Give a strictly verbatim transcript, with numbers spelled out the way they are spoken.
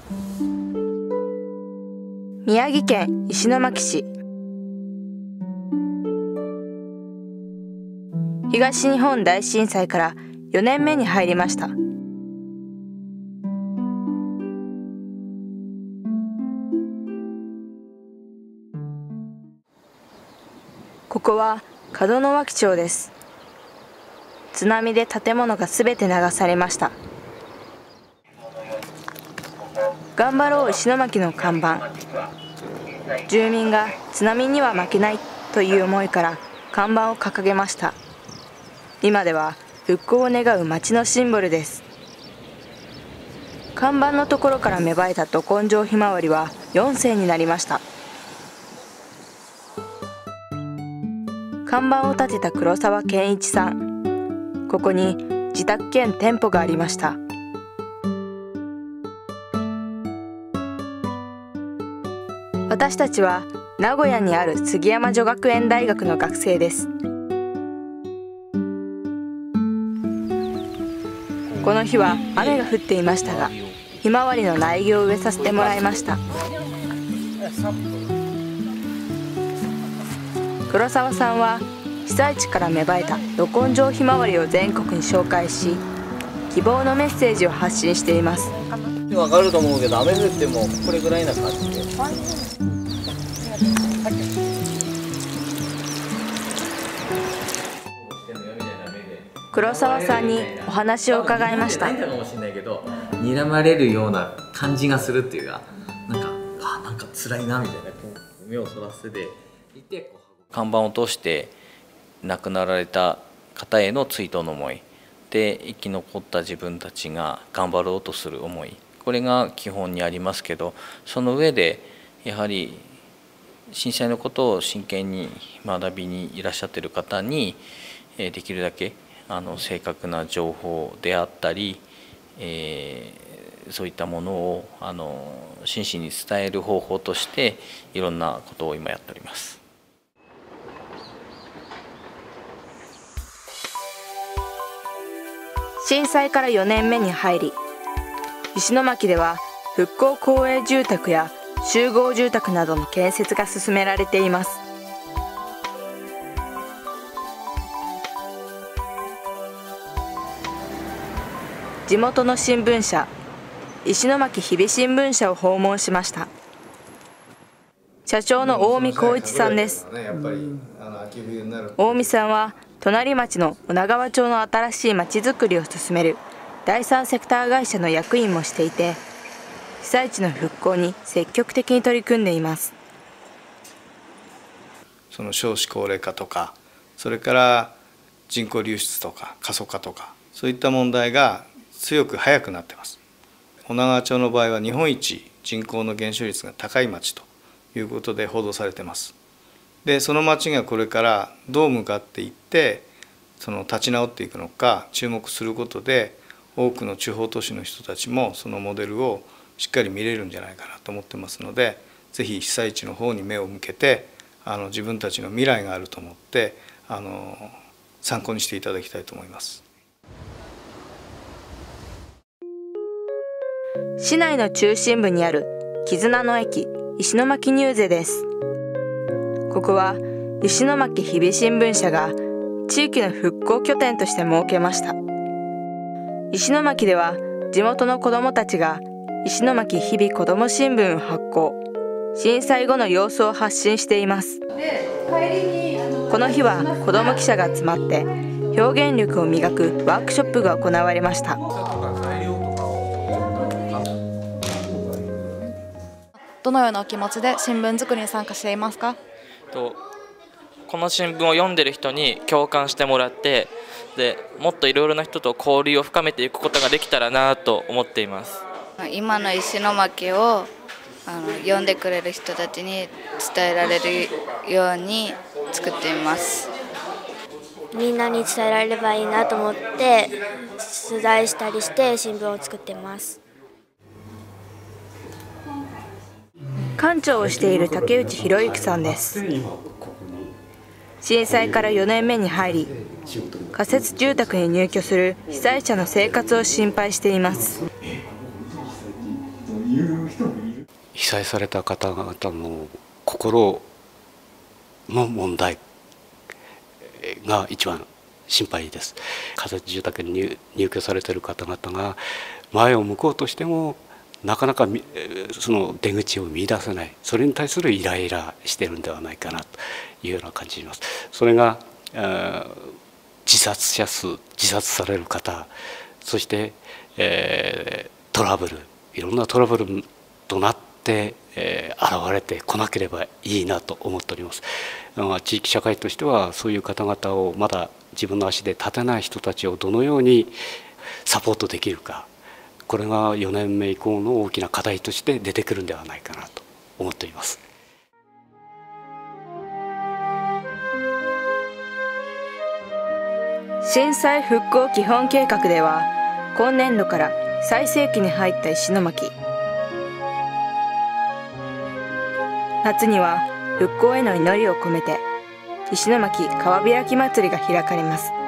宮城県石巻市。東日本大震災からよねんめに入りました。ここは門脇町です。津波で建物がすべて流されました。頑張ろう石巻の看板。住民が津波には負けないという思いから看板を掲げました。今では復興を願う町のシンボルです。看板のところから芽生えたど根性ひまわりはよんせいになりました。看板を立てた黒沢健一さん。ここに自宅兼店舗がありました。私たちは名古屋にある杉山女学園大学の学生です。この日は雨が降っていましたが、ひまわりの苗木を植えさせてもらいました。黒沢さんは被災地から芽生えたど根性ひまわりを全国に紹介し、希望のメッセージを発信しています。 わかると思うけど、雨降ってもこれぐらいな感じで。 黒沢さんにお話を伺いました。 睨まれるような感じがするっていうか、なんかあなんか辛いなみたいな、目をそらせていて、看板を通して亡くなられた方への追悼の思いで、生き残った自分たちが頑張ろうとする思い、これが基本にありますけど、その上でやはり震災のことを真剣に学びにいらっしゃっている方にできるだけあの正確な情報であったり、えー、そういったものをあの真摯に伝える方法としていろんなことを今やっております。 震災からよねんめに入り、石巻では復興公営住宅や集合住宅などの建設が進められています。地元の新聞社、石巻日々新聞社を訪問しました。社長の大見光一さんです。大見さんは隣町の女川町の新しい町づくりを進める第三セクター会社の役員もしていて、被災地の復興に積極的に取り組んでいます。 その少子高齢化とか、それから人口流出とか過疎化とか、そういった問題が強く早くなっています。女川町の場合は日本一人口の減少率が高い町ということで報道されています。でその町がこれからどう向かっていってその立ち直っていくのか注目することで、多くの地方都市の人たちもそのモデルをしっかり見れるんじゃないかなと思ってますので、ぜひ被災地の方に目を向けて、あの自分たちの未来があると思ってあの参考にしていただきたいと思います。 市内の中心部にある絆の駅石巻ニューゼです。ここは石巻日々新聞社が地域の復興拠点として設けました。石巻では地元の子どもたちが石巻日々子ども新聞を発行、震災後の様子を発信しています。この日は子ども記者が集まって表現力を磨くワークショップが行われました。 どのようなお気持ちで新聞作りに参加していますか？ とこの新聞を読んでる人に共感してもらって、でもっといろいろな人と交流を深めていくことができたらなと思っています。 今の石巻をあの読んでくれる人たちに伝えられるように作っています。 みんなに伝えられればいいなと思って取材したりして新聞を作っています。 館長をしている竹内博之さんです。震災からよねんめに入り、仮設住宅に入居する被災者の生活を心配しています。 言う人もいる。 被災された方々の心の問題が一番心配です。仮設住宅に 入, 入居されている方々が前を向こうとしてもなかなかその出口を見出せない、それに対するイライラしているんではないかなというような感じします。それが自殺者数、自殺される方、そして、えー、トラブル、いろんなトラブルとなって、えー、現れてこなければいいなと思っております。地域社会としてはそういう方々をまだ自分の足で立てない人たちをどのようにサポートできるか、これがよねんめ以降の大きな課題として出てくるんではないかなと思っています。 震災復興基本計画では今年度から最盛期に入った石巻。夏には復興への祈りを込めて石巻川開き祭りが開かれます。